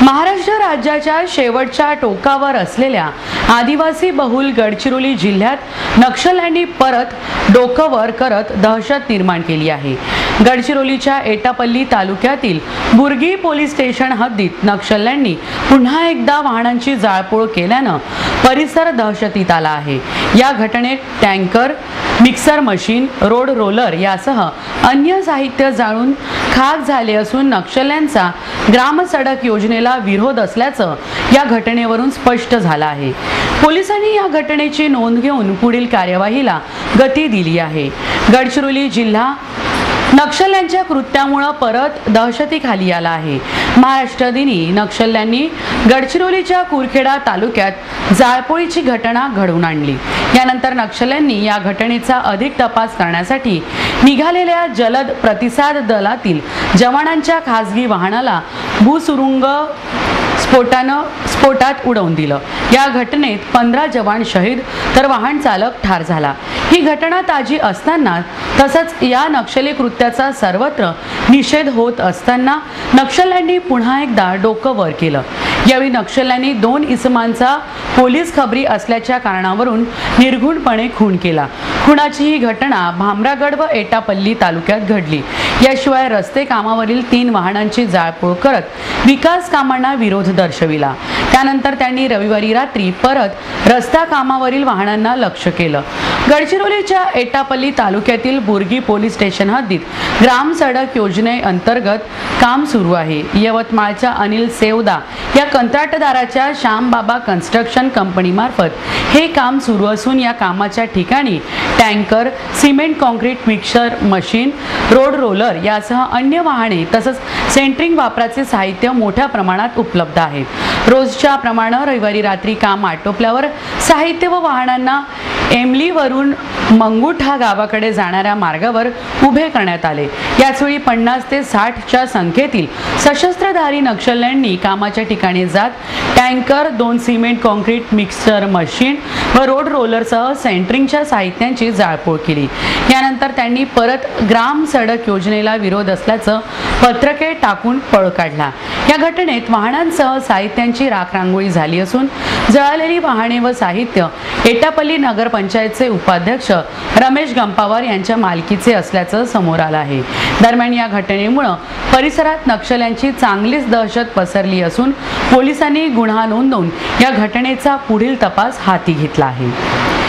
महाराष्ट्र राज्याच्या शेवटच्या टोकावर असलेल्या आदिवासी बहुल गडचिरोली जिल्ह्यात नक्षल्यांनी परत डोकं वर करत दहशत निर्माण केली आहे। गडचिरोलीच्या एटापल्ली तालुक्यातील बुर्गी पोलीस स्टेशन हद्दीत नक्षल्यांनी पुन्हा एकदा वाहनांची जाळपोळ केल्यानं परिसर दहशतीत आला आहे। या घटनेत tanker, mixer machine, road roller यासह अन्य साहित्य जाळून खाक झाले असून नक्षल्यांचा ग्राम सडक योजनेला विरोध असल्याचं या घटनेवरून स्पष्ट झालं आहे। पोलिसांनी या घटनेची नोंद घेऊन पुढील कार्यवाहीला गती दिली आहे। गडचिरोली जिल्हा नक्षल्यांच्या कृत्यामुळे परत दहशतीखाली आला आहे। महाराष्ट्र दिनी नक्षल्यांनी गडचिरोलीच्या कुरखेडा तालुक्यात जाळपोळीची घटना घडवून आणली। यानंतर नक्षल्यांनी या घटनेचा अधिक तपास करण्यासाठी निघालेल्या जलद प्रतिसाद दलातील जवानांच्या खासगी वाहनाला भूसुरुंग स्फोटात उडवून दिलं। या घटनेत 15 जवान शहीद तर वाहन चालक ठार झाला। ही घटना ताजी असताना तसंच या नक्षली कृत्याचा सर्वत्र निषेध होत असताना नक्षल्यांनी पुन्हा एकदा डोकं वर केलं। यावेळी नक्षल्यांनी 2 इसमांचा पोलीस खबरी असल्याच्या कारणावरून निर्घुणपणे खून केला। खुनाची ही घटना भामरागड व एटापल्ली तालुक्यात घडली। याशिवाय रस्ते कामावरील 3 वाहनांची जाळपोळ करत विकास कामांना विरोध दर्शविला। त्यानंतर त्यांनी रविवारी रात्री परत रस्ता कामावरील वाहनांना लक्ष्य केलं। गडचिरोलीच्या एटापल्ली तालुक्यातील बुर्गी पोलीस स्टेशन हद्दीत ग्राम सडक योजनेअंतर्गत काम सुरू आहे। यवतमाळच्या अनिल सेवदा या कंत्राटदाराच्या श्यामबाबा कन्स्ट्रक्शन कंपनीमार्फत हे काम सुरू असून या कामाच्या ठिकाणी tanker, cement concrete mixer machine, road roller यासह अन्य वाहने तसंच सेंटरिंग वापराचे साहित्य मोठ्या प्रमाणात उपलब्ध आहे। रोजच्या प्रमाणे रविवारी रात्री काम आटोपल्यावर साहित्य व वाहनांना एमलीवरून मंगुठा गावाकडे जाणाऱ्या मार्गावर उभे करण्यात आले। याचवेळी 50 ते 60 च्या संख्येतील सशस्त्रधारी नक्षल्यांनी कामाच्या ठिकाणी जात tanker, 2 cement concrete mixer machine व रोड रोलरसह सेंटरिंगच्या साहित्यांची जाळपोळ केली। यानंतर त्यांनी परत ग्राम सडक योजनेला विरोध असल्याचं पत्रके टाकून पळ काढला। या घटनेत वाहनांसह साहित्यांची राखरांगोळी झाली असून जळालेली वाहने व साहित्य एटापल्ली नगरपंचायतचे उपाध्यक्ष रमेश गंपावर यांच्या मालकीचे असल्याचं समोर आलं आहे। दरम्यान या घटनेमुळे परिसरात नक्षल्यांची चांगलीच दहशत पसरली असून पोलिसांनी गुन्हा नोंदवून या घटनेचा पुढील तपास हाती घेतला आहे।